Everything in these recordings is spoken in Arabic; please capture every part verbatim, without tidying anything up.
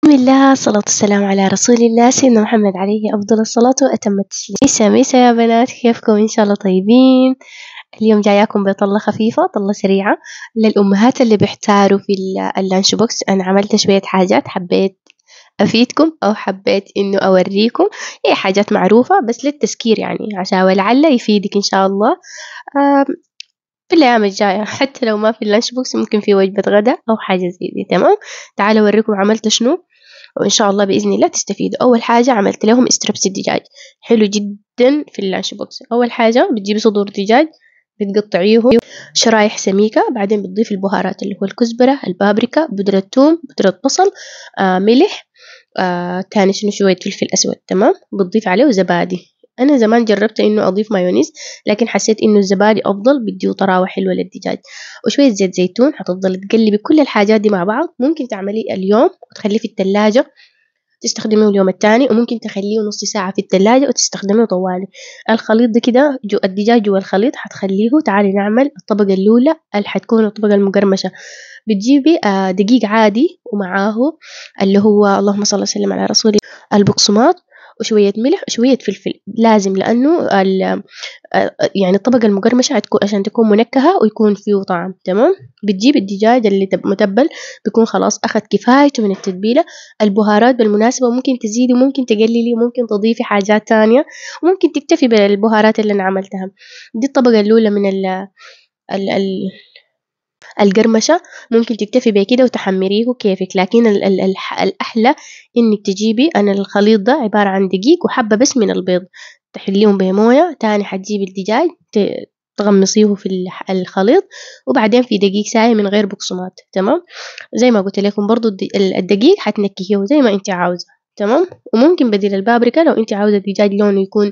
بسم الله، الصلاة والسلام على رسول الله سيدنا محمد عليه أفضل الصلاة وأتم التسليم. ميسا ميسا يا بنات، كيفكم؟ إن شاء الله طيبين. اليوم جاياكم بطلة خفيفة، طلة سريعة للأمهات اللي بيحتاروا في اللانش بوكس. أنا عملت شوية حاجات حبيت أفيدكم أو حبيت إنه أوريكم. هي حاجات معروفة بس للتذكير، يعني عشان ولعل يفيدك إن شاء الله في الأيام الجاية. حتى لو ما في اللانش بوكس ممكن في وجبة غدا أو حاجة زي دي. تمام، تعالوا أوريكم عملت شنو وإن شاء الله بإذن الله تستفيدوا. أول حاجة عملت لهم استربس الدجاج، حلو جدا في اللانش بوكس. أول حاجة بتجيبي صدور دجاج بتقطعيه شرايح سميكة، بعدين بتضيف البهارات اللي هو الكزبرة، البابريكا، بودرة ثوم، بودرة بصل، آه، ملح، آه، تاني شنو شوية فلفل أسود. تمام، بتضيف عليه زبادي. أنا زمان جربت إنه أضيف مايونيز لكن حسيت إنه الزبادي أفضل، بيديه طراوة حلوة للدجاج. وشوية زيت زيتون. هتفضل تقلبي كل الحاجات دي مع بعض. ممكن تعمليه اليوم وتخليه في الثلاجة تستخدميه اليوم التاني، وممكن تخليه نص ساعة في الثلاجة وتستخدميه طوالي. الخليط ده كده جو الدجاج جوا الخليط هتخليه. تعالي نعمل الطبقة الأولى اللي حتكون الطبقة المقرمشة. بتجيبي آه دقيق عادي ومعاه اللي هو اللهم صل وسلم على رسوله البقسماط، وشوية ملح وشوية فلفل لازم، لأنه يعني الطبقة المقرمشة هتكون عشان تكون منكهة ويكون فيه طعم. تمام، بتجيب الدجاج اللي متبل بيكون خلاص أخذ كفايته من التتبيلة. البهارات بالمناسبة ممكن تزيدي ممكن تقللي ممكن تضيفي حاجات تانية، وممكن تكتفي بالبهارات اللي أنا عملتها. دي الطبقة الأولى من ال ال ال القرمشة. ممكن تكتفي بكده وتحمريه كيفك، لكن ال ال الأحلى إنك تجيبي، أنا الخليط ده عبارة عن دقيق وحبة بس من البيض، تحليهم بموية. تاني حتجيبي الدجاج تغمصيه في الخليط، وبعدين في دقيق ساي من غير بقسماط. تمام، زي ما قلت لكم برضو الدقيق حتنكهيه زي ما انت عاوزة. تمام، وممكن بديل البابريكا لو انت عاوزة الدجاج لونه يكون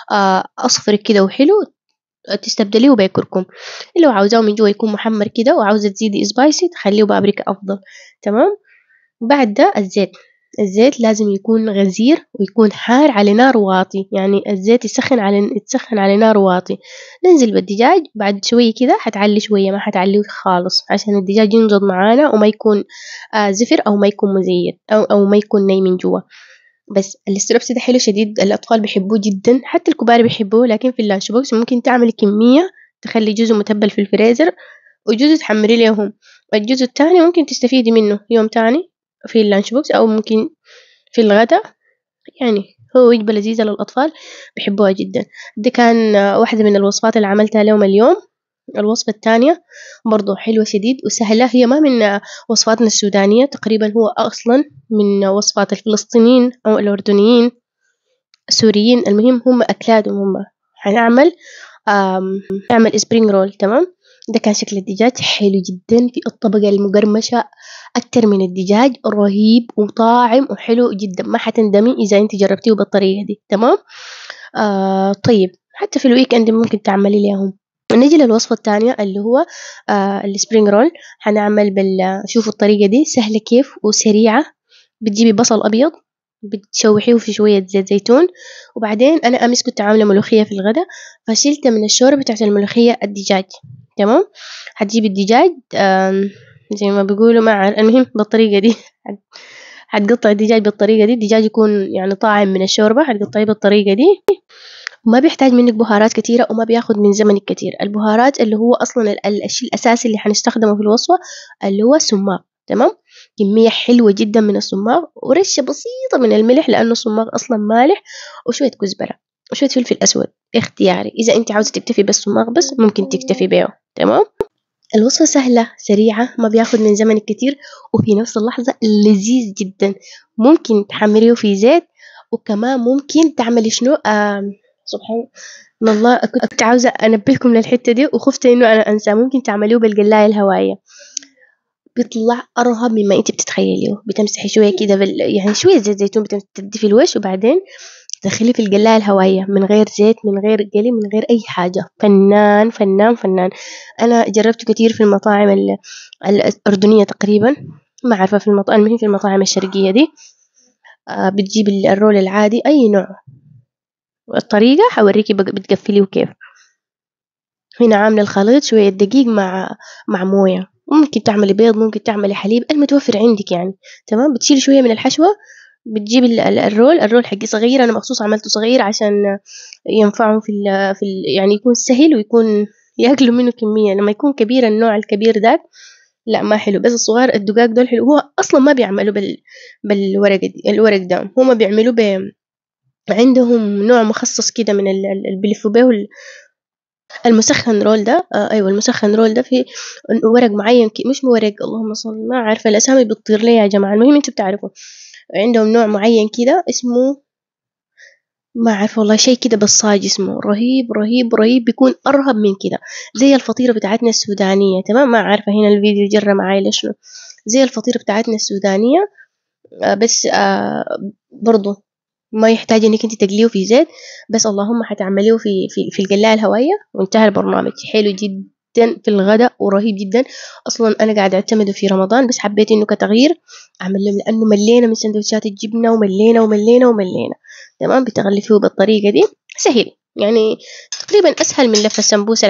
أصفر كده وحلو تستبدليه بكركم. لو عاوزاه من جوا يكون محمر كده وعاوزة تزيدي سبايسي تخليه بابريكا أفضل. تمام، بعد ده الزيت. الزيت لازم يكون غزير ويكون حار على نار واطي، يعني الزيت يسخن على يتسخن على نار واطي. ننزل بالدجاج بعد شوية كده، حتعلي شوية ما حتعليه خالص عشان الدجاج ينضج معانا وما يكون آه زفر أو ما يكون مزيت أو أو ما يكون ني من جوا. بس الاستربس ده حلو شديد، الأطفال بيحبوه جدا حتى الكبار بيحبوه. لكن في اللانش بوكس ممكن تعمل كمية تخلي جزء متبل في الفريزر وجزء تحمري لهم، والجزء التاني ممكن تستفيدي منه يوم تاني في اللانش بوكس أو ممكن في الغداء. يعني هو وجبة لذيذة للأطفال بيحبوها جدا. دي كان واحدة من الوصفات اللي عملتها لهم اليوم. الوصفة الثانية برضو حلوة شديد وسهلة، هي ما من وصفاتنا السودانية تقريبا، هو أصلا من وصفات الفلسطينيين أو الأردنيين السوريين. المهم هم أكلاتهم هم. هنعمل نعمل سبرينج رول. تمام، ده كان شكل الدجاج حلو جدا في الطبقة المقرمشة أكتر من الدجاج، رهيب وطاعم وحلو جدا، ما حتندمي إذا أنت جربتيه بالطريقة دي. تمام، آه طيب حتى في الويك أند ممكن تعملي ليهم. نيجي للوصفة الثانية اللي هو آه السبرينج رول. هنعمل بال شوفوا الطريقة دي سهلة كيف وسريعة. بتجيبي بصل أبيض بتشوحيه في شوية زيت زيتون، وبعدين أنا أمس كنت عاملة ملوخية في الغداء فشلت من الشوربة بتاعت الملوخية الدجاج. تمام، هتجيبي الدجاج زي ما بيقولوا مع المهم بالطريقة دي هتقطع الدجاج بالطريقة دي. الدجاج يكون يعني طاعم من الشوربة، هتقطعيه بالطريقة دي. وما بيحتاج منك بهارات كتيرة وما بياخد من زمنك كتير. البهارات اللي هو أصلا الشيء الأساسي اللي هنستخدمه في الوصفة اللي هو السماق. تمام، كمية حلوة جدا من السماق ورشة بسيطة من الملح لأنه السماق أصلا مالح، وشوية كزبرة وشوية فلفل أسود اختياري. إذا أنت عاوزة تكتفي بالسماق بس ممكن تكتفي بيه. تمام، الوصفة سهلة سريعة ما بياخد من زمنك كتير وفي نفس اللحظة لذيذ جدا. ممكن تحمريه في زيت، وكمان ممكن تعملي شنو آه سبحان الله كنت عاوزة أنبهكم للحتة دي وخفت إنه أنا أنسى. ممكن تعملوه بالقلاية الهوائية، بيطلع أرهب مما أنت بتتخيليه. بتمسحي شوية كده بال... يعني شوية زيت زيتون بتدي في الوش، وبعدين تدخليه في القلاية الهوائية من غير زيت من غير قلي من غير أي حاجة. فنان فنان فنان. أنا جربته كتير في المطاعم ال... الأردنية تقريبا، ما عارفة في المطاعم المهم في المطاعم الشرقية دي آه بتجيب الرول العادي أي نوع. الطريقة حوريكي بتقفليه كيف. هنا عاملة الخليط شوية دقيق مع مع موية ممكن تعملي بيض، ممكن تعملي حليب، المتوفر عندك يعني. تمام. بتشيلي شوية من الحشوة، بتجيبي ال- ال- الرول الرول حقي صغير، أنا مخصوص عملته صغير عشان ينفعهم في ال في ال يعني يكون سهل ويكون ياكلوا منه كمية. لما يكون كبير، النوع الكبير ده لا ما حلو، بس الصغار الدقاق دول حلو. هو أصلا ما بيعملوا بال بالورق دي الورق ده، هما بيعملوا ب عندهم نوع مخصص كده من ال- ال- اللي بيلفوا به المسخن رول ده. آه أيوة، المسخن رول ده في ورق معين كي مش ورق، اللهم صل، ما عارفة الأسامي بتطير لي يا جماعة، المهم انتوا بتعرفوا. عندهم نوع معين كده اسمه، ما عارفة والله، شيء كده بصاج اسمه، رهيب رهيب رهيب، بيكون أرهب من كده، زي الفطيرة بتاعتنا السودانية. تمام. ما عارفة هنا الفيديو جرى معاي ليش، زي الفطيرة بتاعتنا السودانية. آه بس آه برضو ما يحتاج انك انت تقليه في زيت، بس اللهم حتعمليه في في في القلاية الهوائية وانتهى البرنامج. حلو جدا في الغداء ورهيب جدا. اصلا انا قاعدة اعتمده في رمضان، بس حبيت انه كتغيير اعمل له، لانه ملينا من سندوتشات الجبنة وملينا وملينا وملينا. تمام. بتغلفيه بالطريقة دي سهل يعني، تقريبا اسهل من لف السمبوسة.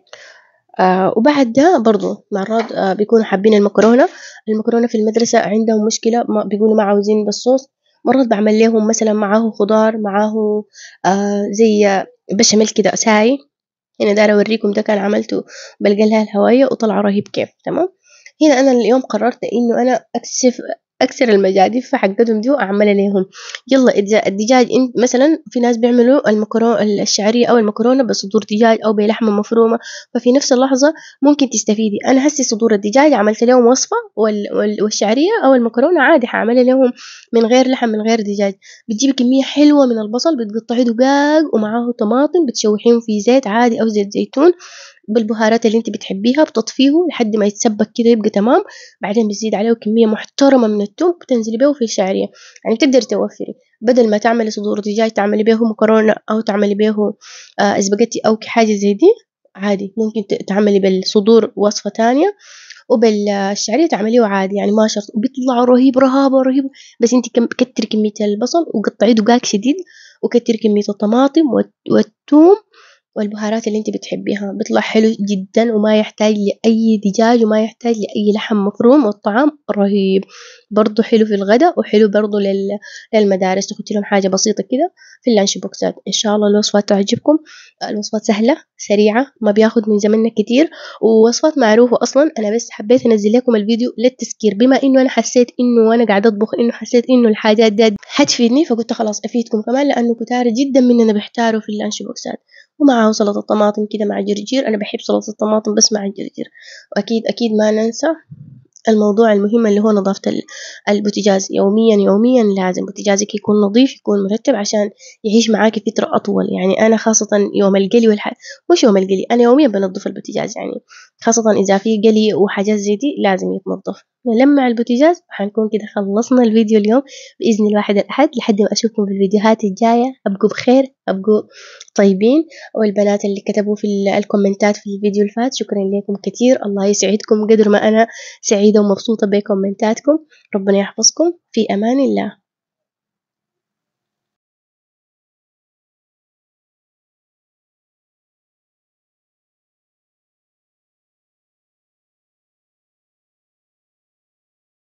آه وبعد ده برضو مرات آه بيكونوا حابين المكرونة. المكرونة في المدرسة عندهم مشكلة، ما بيقولوا ما عاوزين بالصوص. مرات بعمل لهم مثلا معاه خضار، معاه آه زي بشاميل كده ساي. هنا دايرة أوريكم، ده كان عملته بالقلها الهوائية وطلع رهيب كيف. تمام. هنا أنا اليوم قررت إنه أنا أكشف أكسر المجاديف حقتهم دي وأعملها لهم. يلا إذا الدجاج، انت مثلا في ناس بيعملوا المكرونة الشعرية أو المكرونة بصدور دجاج أو بلحمة مفرومة، ففي نفس اللحظة ممكن تستفيدي. أنا هسي صدور الدجاج عملت لهم وصفة، وال... وال... والشعرية أو المكرونة عادي حعملها لهم من غير لحم من غير دجاج. بتجيبي كمية حلوة من البصل، بتقطعي دقاق ومعاه طماطم، بتشوحيهم في زيت عادي أو زيت زيتون بالبهارات اللي انت بتحبيها، بتطفيه لحد ما يتسبك كده يبقى تمام. بعدين بتزيد عليه كمية محترمة من الثوم، بتنزلي بيه في الشعرية. يعني بتقدري توفري، بدل ما تعملي صدور دجاج تعملي بيه مكرونة أو تعملي بيه آه اسباجيتي أو حاجة زي دي، عادي ممكن ت- تعملي بالصدور وصفة تانية، وبالشعرية تعمليه عادي يعني ما شرط، بيطلع رهيب رهابة رهيب. بس انت كم كتري كمية البصل وقطعيه دقاق شديد، وكتري كمية الطماطم والت- والثوم والبهارات اللي انت بتحبيها، بيطلع حلو جدا وما يحتاج لأي دجاج وما يحتاج لأي لحم مفروم، والطعام رهيب. برضو حلو في الغداء وحلو برضو لل... للمدارس، تحطي لهم حاجة بسيطة كده في اللانش بوكسات. إن شاء الله الوصفات تعجبكم. الوصفات سهلة سريعة، ما بياخد من زمننا كتير، ووصفات معروفة أصلا. أنا بس حبيت أنزل لكم الفيديو للتذكير، بما إنه أنا حسيت إنه وأنا قاعدة أطبخ إنه حسيت إنه الحاجات دي هتفيدني، فقلت خلاص أفيدكم كمان، لأنه كتار جدا مننا بيحتاروا في اللانش بوكسات. ومعه سلطة طماطم كده مع جرجير، أنا بحب سلطة الطماطم بس مع الجرجير. وأكيد أكيد ما ننسى الموضوع المهم اللي هو نظافة ال- البوتاجاز. يوميا يوميا لازم بوتاجازك يكون نظيف، يكون مرتب عشان يعيش معاكي فترة أطول. يعني أنا خاصة يوم القلي والح... مش يوم القلي، أنا يوميا بنظف البوتاجاز يعني، خاصة إذا في قلي وحاجات زي دي لازم يتنظف. نلمع البوتاجاز. حنكون كده خلصنا الفيديو اليوم بإذن الواحد الأحد. لحد ما أشوفكم في الفيديوهات الجاية، أبقوا بخير، أبقوا طيبين. والبنات اللي كتبوا في ال- الكومنتات في الفيديو اللي فات، شكرا لكم كثير، الله يسعدكم قدر ما أنا سعيدة ومبسوطة بكومنتاتكم. ربنا يحفظكم، في أمان الله.